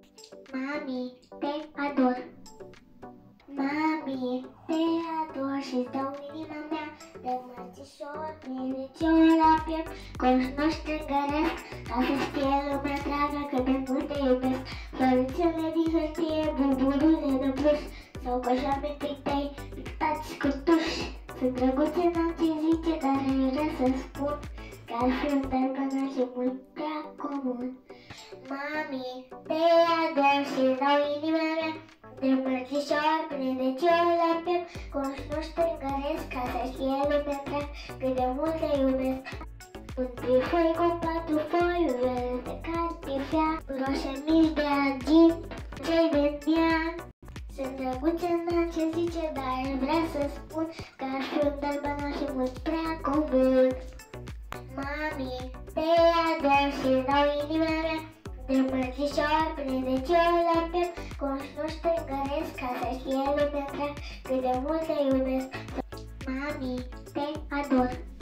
Mami, te ador. Mami, te ador și-ți dau inima mea de mărțișor, plinicior la piept, cunoști îngăresc, ca să știe lumea întreagă cât de mult te iubesc. Florițele din hârtie, bulbulule de pluș, sau coșamintrii tăi pictați cu tuș. Sunt drăguțe, n-am ce zice, dar aș vrea să spun că ar fi un dar banal și mult prea comun. Mami, te ador și-ți dau inima mea de mărțișor, plin de cior la piept, cunoști îngăresc, ca să știe lumea întreagă cât de mult te iubesc. Un trifoi cu 4 foi, verde de catifea, roșie mici de argint, cei de neam. Sunt drăguțe, n-am ce zice, dar aș vrea să spun că ar fi un dar banal și mult prea comun. Mami, te ador și-ți dau inima mea de mărțișor, plin de cior la piept, cunoști îngăresc, ca să știe lumea întreagă cât de mult te iubesc. Mami, te ador.